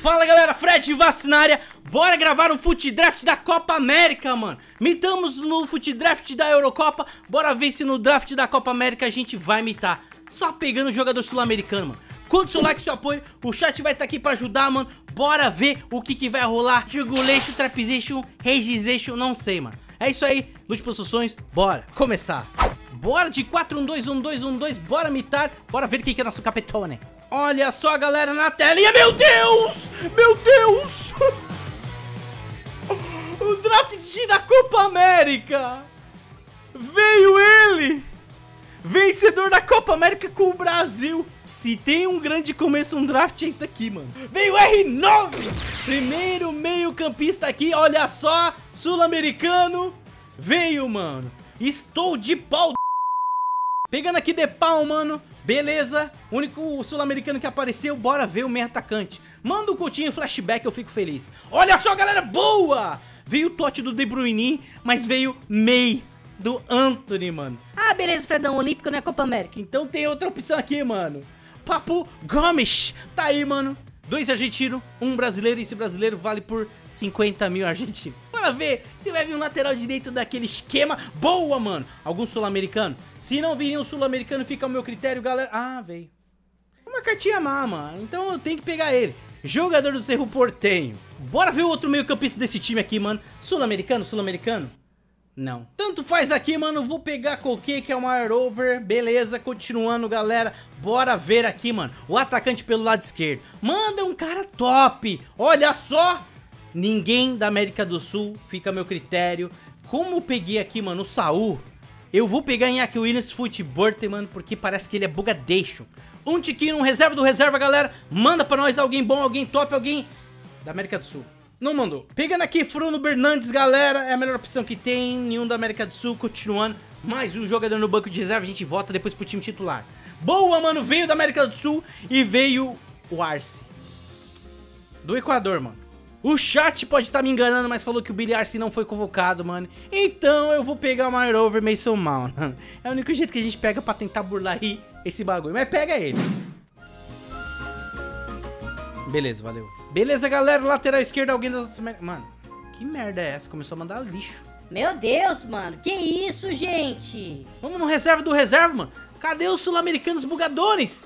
Fala galera, Fred Vassi na área. Bora gravar um Fute Draft da Copa América, mano. Mitamos no Fute Draft da Eurocopa. Bora ver se no draft da Copa América a gente vai mitar. Só pegando o jogador sul-americano, mano. Conta o seu like, seu apoio. O chat vai estar aqui pra ajudar, mano. Bora ver o que vai rolar. Jugulation, Trapization, Regization, não sei, mano. É isso aí, lute pelos seus sonhos. Bora começar. Bora de 4-1-2, 1-2, 1-2. Bora mitar. Bora ver quem que é nosso capitão, né? Olha só, galera, na telinha. Meu Deus! Meu Deus! O draft da Copa América! Veio ele! Vencedor da Copa América com o Brasil! Se tem um grande começo, um draft, é isso daqui, mano. Veio R9! Primeiro meio campista aqui, olha só! Sul-americano! Veio, mano! Estou de pau! Pegando aqui de pau, mano. Beleza, único sul-americano que apareceu. Bora ver o meio atacante. Manda um Coutinho flashback, eu fico feliz. Olha só, galera, boa! Veio o Totti do De Bruyne, mas veio May do Antony, mano. Ah, beleza, Fredão, Olímpico não é Copa América. Então tem outra opção aqui, mano. Papu Gomes, tá aí, mano. 2 argentinos, 1 brasileiro. E esse brasileiro vale por 50 mil argentinos. Bora ver se vai vir um lateral direito daquele esquema. Boa, mano. Algum sul-americano? Se não vir um sul-americano, fica ao meu critério, galera. Ah, veio. Uma cartinha má, mano. Então eu tenho que pegar ele. Jogador do Cerro Porteño. Bora ver o outro meio campista desse time aqui, mano. Sul-americano, sul-americano? Não. Tanto faz aqui, mano. Vou pegar Koke, que é o maior over. Beleza, continuando, galera. Bora ver aqui, mano. O atacante pelo lado esquerdo. Manda um cara top. Olha só. Ninguém da América do Sul. Fica a meu critério. Como eu peguei aqui, mano, o Saul, eu vou pegar em Iñaki Williams Footburter, mano, porque parece que ele é bugadeixo. Um tiquinho, um reserva do reserva, galera. Manda pra nós alguém bom, alguém top, alguém da América do Sul. Não mandou. Pegando aqui Bruno Bernardes, galera. É a melhor opção que tem. Nenhum da América do Sul. Continuando. Mais um jogador no banco de reserva. A gente volta depois pro time titular. Boa, mano. Veio da América do Sul. E veio o Arce. Do Equador, mano. O chat pode estar me enganando, mas falou que o Billy Arce não foi convocado, mano. Então eu vou pegar o maior over Mason Mount. É o único jeito que a gente pega pra tentar burlar aí esse bagulho. Mas pega ele. Beleza, valeu. Beleza, galera, lateral esquerda, alguém das... Mano, que merda é essa? Começou a mandar lixo. Meu Deus, mano, que isso, gente? Vamos no reserva do reserva, mano. Cadê os sul-americanos bugadores?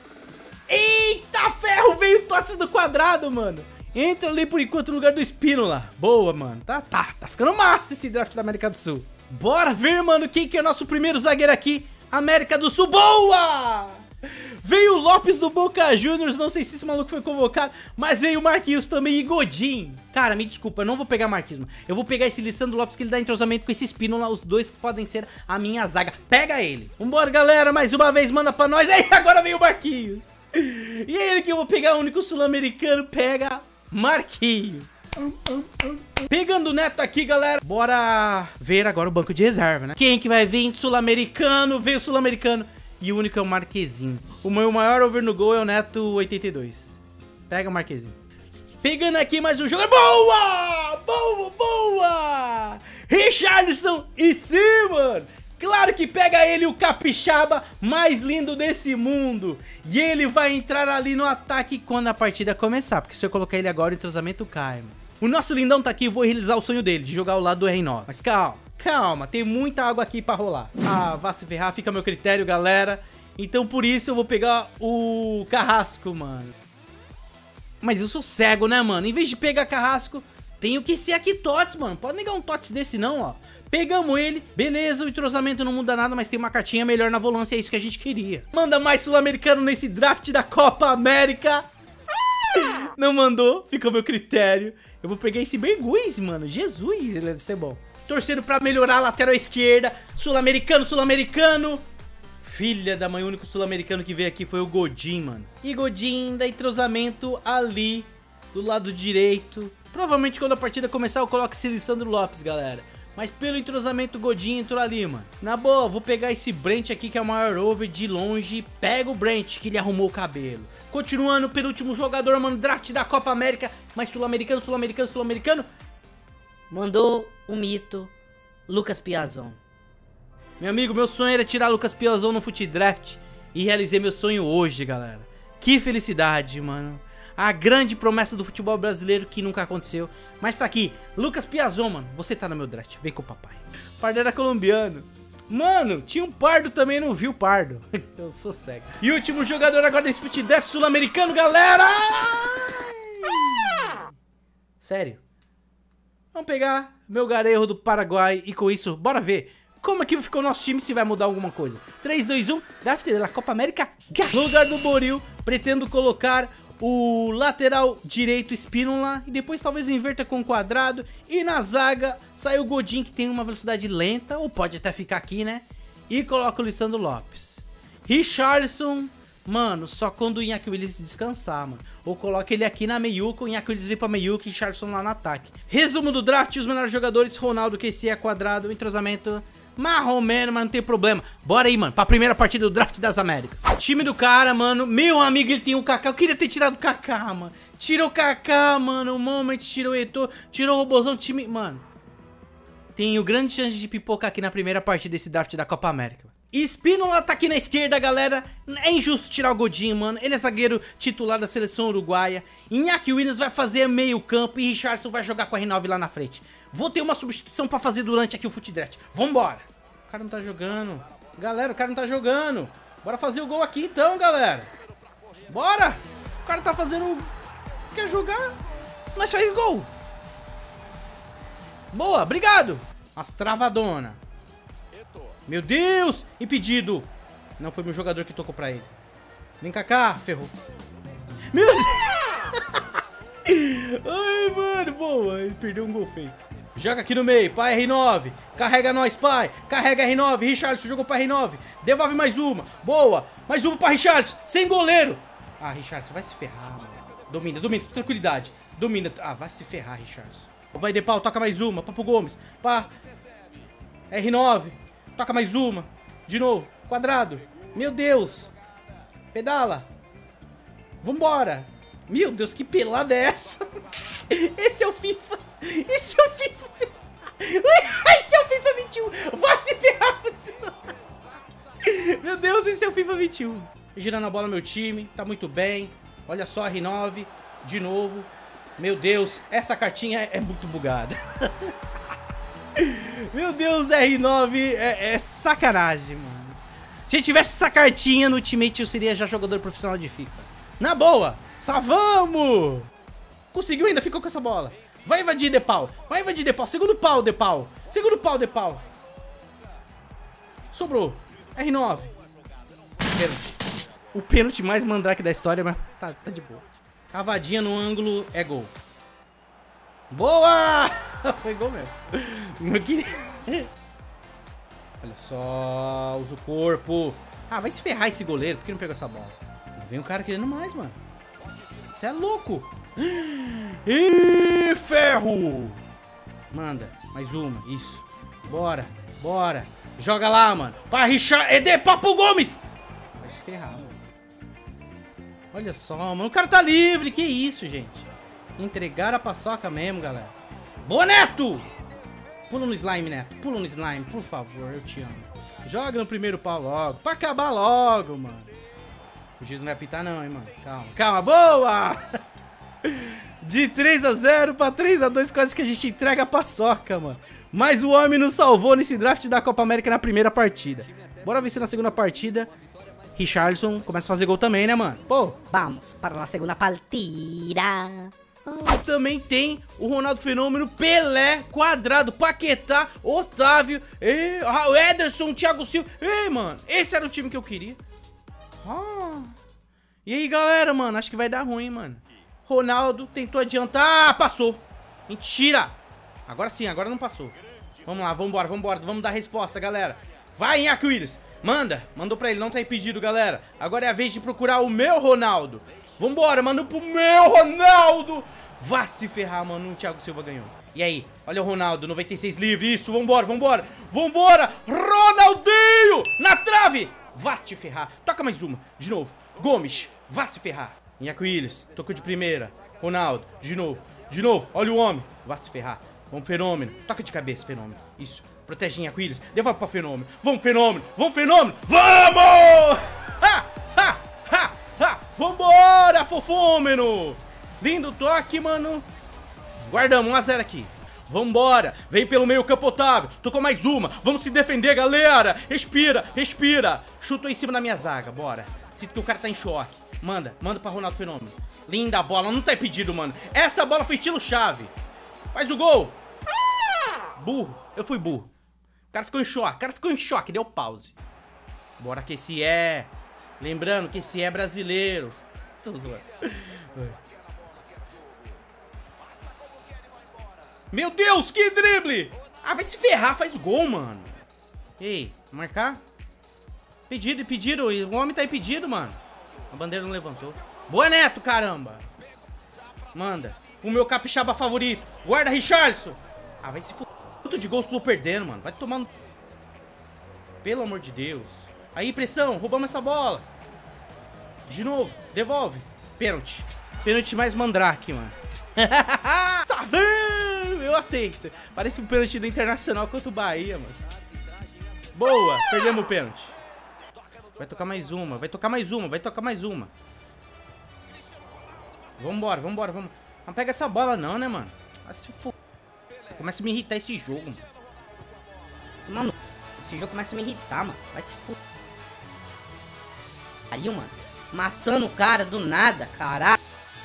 Eita ferro, veio o Tots do quadrado, mano. Entra ali por enquanto no lugar do Espínola. Boa, mano, tá ficando massa esse draft da América do Sul. Bora ver, mano, quem que é o nosso primeiro zagueiro aqui. América do Sul, boa! Veio o Lopes do Boca Juniors, não sei se esse maluco foi convocado, mas veio o Marquinhos também e Godin. Cara, me desculpa, eu não vou pegar Marquinhos, mano. Eu vou pegar esse Lisandro Lopes que ele dá entrosamento com esse Espínola, os dois que podem ser a minha zaga. Pega ele. Vambora, galera, mais uma vez, manda pra nós. Aí, agora veio o Marquinhos. E é ele que eu vou pegar, o único sul-americano, pega Marquinhos. Pegando o Neto aqui, galera. Bora ver agora o banco de reserva, né? Quem que vai vir? Sul-americano, veio o sul-americano. E o único é o Marquezinho. O meu maior over no gol é o Neto 82. Pega o Marquezinho. Pegando aqui mais um jogo. Boa! Boa, boa! Richarlison e sim, mano. Claro que pega ele, o capixaba mais lindo desse mundo. E ele vai entrar ali no ataque quando a partida começar. Porque se eu colocar ele agora, o entrosamento cai, mano. O nosso lindão tá aqui, eu vou realizar o sonho dele, de jogar ao lado do R9. Mas calma. Calma, tem muita água aqui pra rolar. Ah, vá se ferrar, fica a meu critério, galera. Então por isso eu vou pegar o Carrasco, mano. Mas eu sou cego, né, mano? Em vez de pegar Carrasco, tenho que ser aqui Tots, mano. Pode negar um Tots desse não, ó. Pegamos ele, beleza, o entrosamento não muda nada, mas tem uma cartinha melhor na volância, é isso que a gente queria. Manda mais sul-americano nesse draft da Copa América. Não mandou, fica a meu critério. Eu vou pegar esse Berguiz, mano. Jesus, ele deve ser bom. Torcendo pra melhorar a lateral esquerda. Sul-americano, sul-americano. Filha da mãe, o único sul-americano que veio aqui foi o Godin, mano. E Godin dá entrosamento ali, do lado direito. Provavelmente quando a partida começar eu coloco esse Lisandro Lopes, galera. Mas pelo entrosamento, o Godin entrou ali, mano. Na boa, vou pegar esse Brent aqui, que é o maior over de longe. Pega o Brent, que ele arrumou o cabelo. Continuando, penúltimo jogador, mano. Draft da Copa América. Mas sul-americano, sul-americano, sul-americano. Mandou o mito, Lucas Piazon. Meu amigo, meu sonho era tirar Lucas Piazon no Fute Draft. E realizei meu sonho hoje, galera. Que felicidade, mano. A grande promessa do futebol brasileiro que nunca aconteceu. Mas tá aqui, Lucas Piazon, mano. Você tá no meu draft, vem com o papai. Pardo era colombiano. Mano, tinha um pardo também, não viu o pardo. Eu sou cego. E o último jogador agora desse Fute Draft sul-americano, galera! Sério. Vamos pegar meu Garejo do Paraguai e com isso, bora ver como é que ficou o nosso time, se vai mudar alguma coisa. 3, 2, 1, draft da Copa América já. No lugar do Boril, pretendo colocar o lateral direito Spínola e depois talvez inverta com o quadrado. E na zaga sai o Godin, que tem uma velocidade lenta, ou pode até ficar aqui, né? E coloca o Lisandro Lopes. Richarlison, mano, só quando o Iñaki Williams descansar, mano. Ou coloca ele aqui na meiuca, o Iñaki Williams vem pra meiuca e Richarlison lá no ataque. Resumo do draft, os melhores jogadores, Ronaldo, QC, quadrado, entrosamento marromeno, mas não tem problema. Bora aí, mano, pra primeira partida do draft das Américas. Time do cara, mano, meu amigo, ele tem o Kaká. Eu queria ter tirado o Kaká, mano. Tirou o Kaká, mano, o Moment, tirou o Eto'o, tirou o Robozão, time, mano. Tenho grande chance de pipocar aqui na primeira partida desse draft da Copa América. Spínola tá aqui na esquerda, galera. É injusto tirar o Godin, mano. Ele é zagueiro titular da seleção uruguaia. Iñaki Williams vai fazer meio campo e Richarlison vai jogar com a R9 lá na frente. Vou ter uma substituição pra fazer durante aqui o Fute Draft. Vambora. O cara não tá jogando. Galera, o cara não tá jogando. Bora fazer o gol aqui então, galera. Bora. O cara tá fazendo... Quer jogar? Nós faz gol. Boa, obrigado. As travadona. Meu Deus, impedido. Não foi meu jogador que tocou pra ele. Vem cá, ferrou. Meu Deus. Ai, mano, boa. Ele perdeu um gol feio. Joga aqui no meio, pai R9. Carrega nós, pai. Carrega R9. Richarlison jogou pra R9. Devolve mais uma. Boa. Mais uma pra Richarlison. Sem goleiro. Ah, Richarlison, vai se ferrar, mano. Domina, tranquilidade. Domina. Ah, vai se ferrar, Richarlison. Vai de pau, toca mais uma. Papo Gomes. Pá. R9. Toca mais uma. De novo. Quadrado. Meu Deus. Pedala. Vambora. Meu Deus, que pelada é essa? Esse é o FIFA. Esse é o FIFA. Esse é o FIFA 21. Vai se ferrar. Meu Deus, esse é o FIFA 21. Girando a bola meu time. Tá muito bem. Olha só, R9. De novo. Meu Deus, essa cartinha é muito bugada. Meu Deus, R9 é sacanagem, mano. Se eu tivesse essa cartinha no Ultimate, eu seria já jogador profissional de FIFA. Na boa, só vamos. Conseguiu ainda, ficou com essa bola. Vai invadir De Paul, vai invadir De Paul. Segundo pau, De Paul. Segundo pau, De Paul. Sobrou, R9. Pênalti. O pênalti mais mandrake da história, mas tá de boa. Cavadinha no ângulo é gol. Boa! Foi gol mesmo. Olha só, usa o corpo. Ah, vai se ferrar esse goleiro, por que não pegou essa bola? Vem o cara querendo mais, mano. Você é louco. Ih, ferro! Manda, mais uma, isso. Bora, bora. Joga lá, mano. Para Richard, Ede Papo Gomes. Vai se ferrar, mano. Olha só, mano. O cara tá livre, que isso, gente. Entregaram a paçoca mesmo, galera. Boa, Neto! Pula no slime, Neto. Pula no slime, por favor, eu te amo. Joga no primeiro pau logo. Pra acabar logo, mano. O juiz não vai apitar não, hein, mano. Calma, calma. Boa! De 3-0 pra 3-2, quase que a gente entrega a paçoca, mano. Mas o homem nos salvou nesse draft da Copa América na primeira partida. Bora ver se na segunda partida Richarlison começa a fazer gol também, né, mano? Pô. Vamos para a segunda partida. E também tem o Ronaldo Fenômeno, Pelé, Quadrado, Paquetá, Otávio, o Ederson, Thiago Silva. Ei, mano, esse era o time que eu queria. E aí, galera, mano, acho que vai dar ruim, mano. Ronaldo tentou adiantar. Ah, passou. Mentira. Agora sim, agora não passou. Vamos lá, vambora, vambora. Vamos dar resposta, galera. Vai, Iñaki Williams. Manda. Mandou pra ele, não tá impedido, galera. Agora é a vez de procurar o meu Ronaldo. Vambora, mandou pro meu Ronaldo. Vá se ferrar, mano. O Thiago Silva ganhou. E aí? Olha o Ronaldo, 96 livre. Isso, vambora, vambora. Vambora. Ronaldinho. Na trave. Vá te ferrar. Toca mais uma. De novo. Gomes. Vá se ferrar. Iñaki Williams. Tocou de primeira. Ronaldo. De novo. De novo. Olha o homem. Vá se ferrar. Vamos, Fenômeno. Toca de cabeça, Fenômeno. Isso. Protege Iñaki Williams. Devolve pra Fenômeno. Vamos, Fenômeno. Vamos, Fenômeno. Vamos! Ha! Ha! Ha! Ha! Vambora, fofômeno! Lindo toque, mano. Guardamos 1 a 0 aqui. Vambora, vem pelo meio campo, Otávio. Tocou mais uma, vamos se defender, galera. Respira, respira. Chutou em cima da minha zaga, bora. Sinto que o cara tá em choque. Manda pra Ronaldo Fenômeno. Linda a bola, não tá impedido, mano. Essa bola foi estilo chave. Faz o gol. Burro, eu fui burro. O cara ficou em choque, deu pause. Bora que esse é. Lembrando que esse é brasileiro. Tô zoando. Meu Deus, que drible! Ah, vai se ferrar, faz gol, mano. Ei, marcar? Pedido, pedido. O homem tá impedido, mano. A bandeira não levantou. Boa, Neto, caramba. Manda. O meu capixaba favorito. Guarda, Richarlison. Ah, vai se fuder. Quanto de gols tô perdendo, mano. Vai tomar no... Pelo amor de Deus. Aí, pressão. Roubamos essa bola. De novo. Devolve. Pênalti. Pênalti mais mandrake, mano. Eu aceito. Parece um pênalti do Internacional contra o Bahia, mano. Boa. Perdemos o pênalti. Vai tocar mais uma. Vai tocar mais uma. Vai tocar mais uma. Vambora, vambora, vamos. Não pega essa bola não, né, mano? Vai se f... Começa a me irritar esse jogo, mano. Mano, esse jogo começa a me irritar, mano. Vai se f... Aí, mano. Maçando o cara do nada, caralho.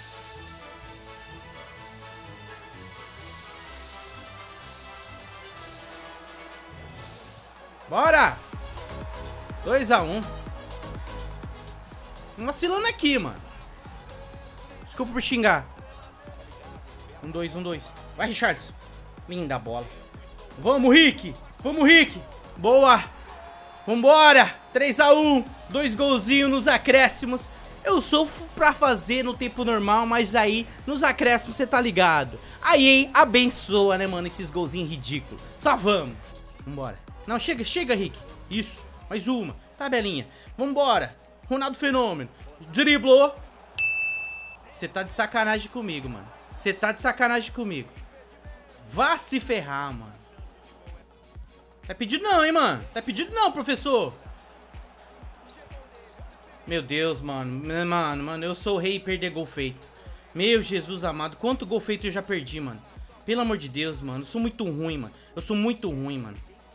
Bora! 2 a 1. Vacilando aqui, mano. Desculpa por xingar. 1-2, 1-2. Vai, Richarlison. Linda bola. Vamos, Rick. Vamos, Rick. Boa. Vambora. 3 a 1. 2 golzinhos nos acréscimos. Eu sou pra fazer no tempo normal, mas aí nos acréscimos você tá ligado. Aí abençoa, né, mano, esses golzinhos ridículos. Só vamos. Vambora. Não, chega, chega, Rick. Isso. Mais uma. Tabelinha. Vambora. Ronaldo Fenômeno. Driblou. Você tá de sacanagem comigo, mano. Você tá de sacanagem comigo. Vá se ferrar, mano. Tá pedido não, hein, mano. Tá pedido não, professor. Meu Deus, mano. Mano, eu sou o rei e perder gol feito. Meu Jesus amado. Quanto gol feito eu já perdi, mano. Pelo amor de Deus, mano. Eu sou muito ruim, mano. Eu sou muito ruim, mano.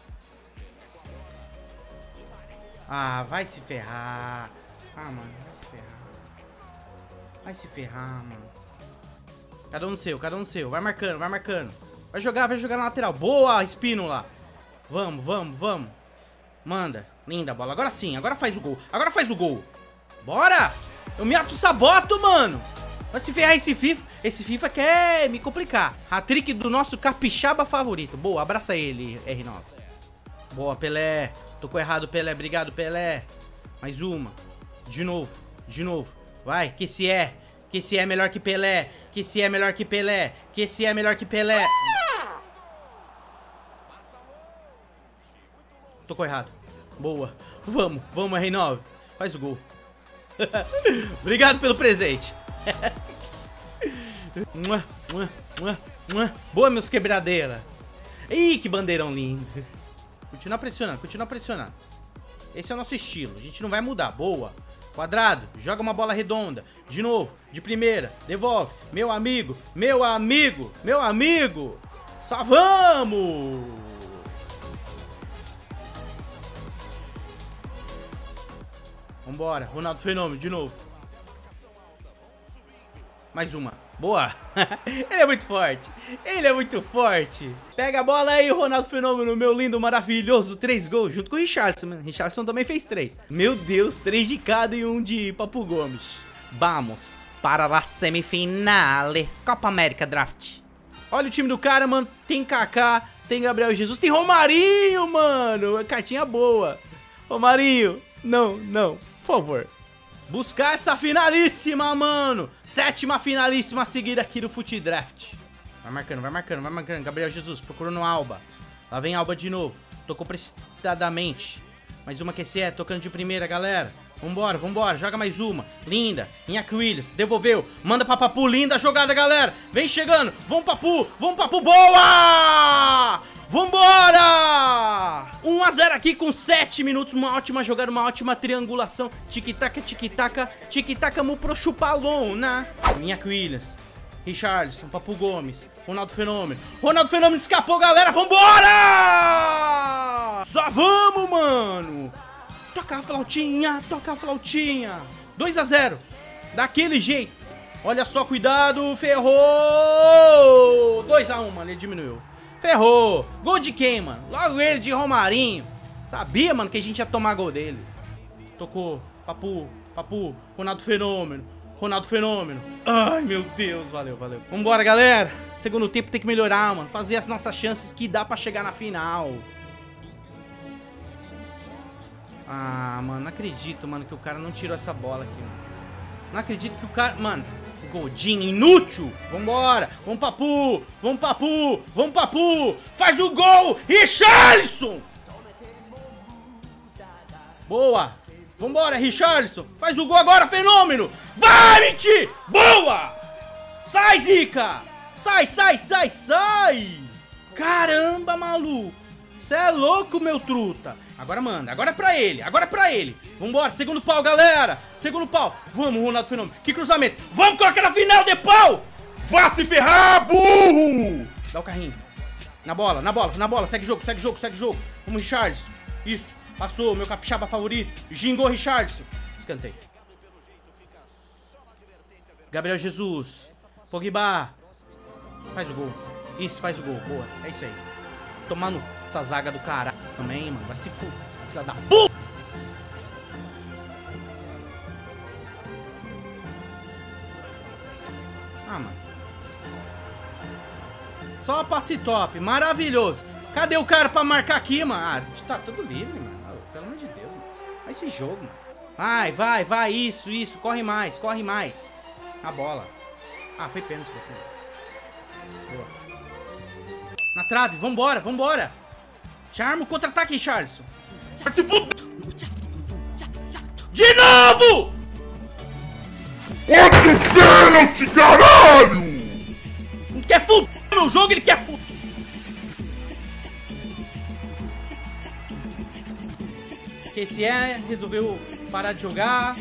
Ah, vai se ferrar. Ah, mano, vai se ferrar. Vai se ferrar, mano. Cada um no seu, cada um no seu. Vai marcando, vai marcando. Vai jogar na lateral. Boa, Espínola. Vamos, vamos, vamos. Manda. Linda bola. Agora sim, agora faz o gol. Agora faz o gol. Bora! Eu me auto-saboto, mano. Vai se ferrar esse FIFA. Esse FIFA quer me complicar. Hat-trick do nosso capixaba favorito. Boa, abraça ele, R9. Boa, Pelé. Tocou errado, Pelé. Obrigado, Pelé. Mais uma. De novo. De novo. Vai, que esse é. Que esse é melhor que Pelé. Que esse é melhor que Pelé. Que esse é melhor que Pelé. Tocou errado. Boa. Vamos, vamos, R9. Faz o gol. Obrigado pelo presente. Boa, meus quebradeira. Ih, que bandeirão lindo. Continua pressionando, continua pressionando. Esse é o nosso estilo, a gente não vai mudar. Boa. Quadrado, joga uma bola redonda. De novo, de primeira, devolve. Meu amigo, meu amigo, meu amigo. Só vamos. Vambora, Ronaldo Fenômeno, de novo. Mais uma. Boa. Ele é muito forte. Ele é muito forte. Pega a bola aí, Ronaldo Fenômeno, meu lindo, maravilhoso. 3 gols, junto com o Richarlison. Richarlison também fez 3. Meu Deus, 3 de cada e 1 de Papo Gomes. Vamos para a semifinale. Copa América Draft. Olha o time do cara, mano. Tem Kaká, tem Gabriel Jesus, tem Romarinho, mano. Cartinha boa. Romarinho. Não, não. Por favor. Buscar essa finalíssima, mano. 7ª finalíssima seguida aqui do Fute Draft. Vai marcando, vai marcando, vai marcando. Gabriel Jesus procurando Alba. Lá vem Alba de novo. Tocou precipitadamente. Mais uma QCE, tocando de primeira, galera. Vambora, vambora. Joga mais uma. Linda. Iñaki Williams. Devolveu. Manda pra Papu. Linda jogada, galera. Vem chegando. Vamos, Papu. Vamos, Papu. Boa! Vambora! 1 a 0 aqui com 7 minutos. Uma ótima jogada, uma ótima triangulação. Tic-tac, tic-tac, tic-tac, mu pro chupalona. Minha Williams, Richarlison, Papu Gomes, Ronaldo Fenômeno. Ronaldo Fenômeno escapou, galera. Vambora! Só vamos, mano. Toca a flautinha, toca a flautinha. 2 a 0. Daquele jeito. Olha só, cuidado. Ferrou. 2 a 1, mano. Ele diminuiu. Ferrou. Gol de quem, mano? Logo ele, de Romarinho. Sabia, mano, que a gente ia tomar gol dele. Tocou. Papu. Ronaldo Fenômeno. Ai, meu Deus. Valeu. Vambora, galera. Segundo tempo tem que melhorar, mano. Fazer as nossas chances que dá pra chegar na final. Ah, mano, não acredito, mano, que o cara não tirou essa bola aqui, mano. Não acredito que o cara... Mano, Godinho, inútil. Vambora. Vamos, Papu. Faz o gol. Richarlison. Boa. Vambora, Richarlison. Faz o gol agora, Fenômeno. Vai, Miti. Boa. Sai, Zica. Sai. Caramba, maluco. Cê é louco, meu truta. Agora manda, agora é pra ele. Vambora, segundo pau, galera. Segundo pau. Vamos, Ronaldo Fenômeno. Que cruzamento. Vamos colocar na final de pau. Vá se ferrar, burro. Dá o carrinho. Na bola. Segue jogo. Vamos, Richarlison. Isso. Passou, meu capixaba favorito. Gingou, Richarlison. Escanteio. Gabriel Jesus. Pogba. Faz o gol. Isso, faz o gol. Boa. É isso aí. Tomar no... Essa zaga do caralho também, mano. Vai se fuder, filha da puta. Ah, mano. Só passe top. Maravilhoso. Cadê o cara pra marcar aqui, mano? Ah, tá tudo livre, mano. Pelo amor de Deus, mano. Vai esse jogo, mano. Vai. Isso. Corre mais. A bola. Ah, foi pênalti daqui. Boa. Na trave. Vambora. Já arma o contra-ataque, Richarlison. Vai se fuder! De novo! Outro pênalti, caralho! Não quer fuder meu jogo, ele quer fuder. Que esse resolveu parar de jogar.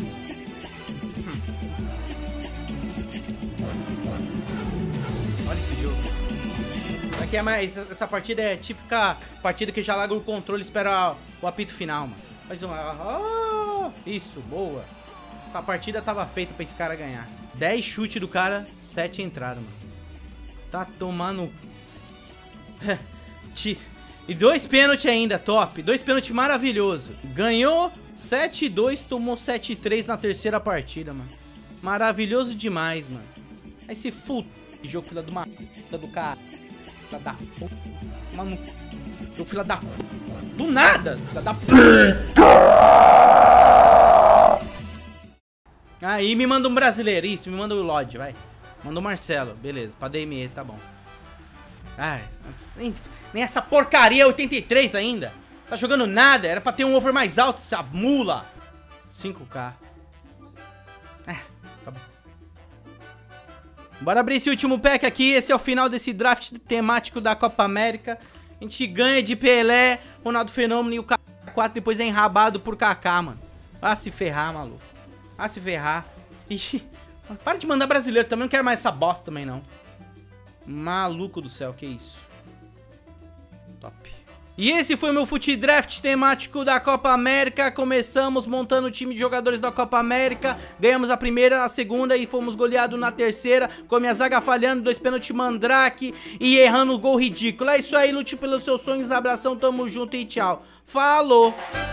Olha esse jogo. Aqui é mais, essa partida é típica partida que já larga o controle e espera o apito final, mano. Faz uma... isso, boa. Essa partida tava feita pra esse cara ganhar. 10 chutes do cara, 7 entraram, mano. Tá tomando... E 2 pênaltis ainda, top. 2 pênaltis maravilhoso. Ganhou 7-2, tomou 7-3 na terceira partida, mano. Maravilhoso demais, mano. Aí se fude, jogo filha de uma puta do cara. Filha da puta. Mano, jogo filha da puta. Do nada, filha da puta. Aí me manda um brasileiro, isso, me manda o Lodge, vai. Manda o Marcelo, beleza, pra DME, tá bom. Ai, nem essa porcaria 83 ainda. Tá jogando nada, era pra ter um over mais alto, essa mula. 5K. Tá bom. Bora abrir esse último pack aqui, esse é o final desse draft temático da Copa América. A gente ganha de Pelé, Ronaldo Fenômeno e o K4 depois é enrabado por Kaká, mano. Vai se ferrar, maluco. Vai se ferrar. Ixi, para de mandar brasileiro também, não quero mais essa bosta também, não. Maluco do céu, que isso. Top. E esse foi o meu Fute Draft temático da Copa América. Começamos montando o time de jogadores da Copa América. Ganhamos a primeira, a segunda e fomos goleados na terceira. Com a minha zaga falhando, 2 pênaltis Mandrake e errando o gol ridículo. É isso aí, lute pelos seus sonhos, abração, tamo junto e tchau. Falou!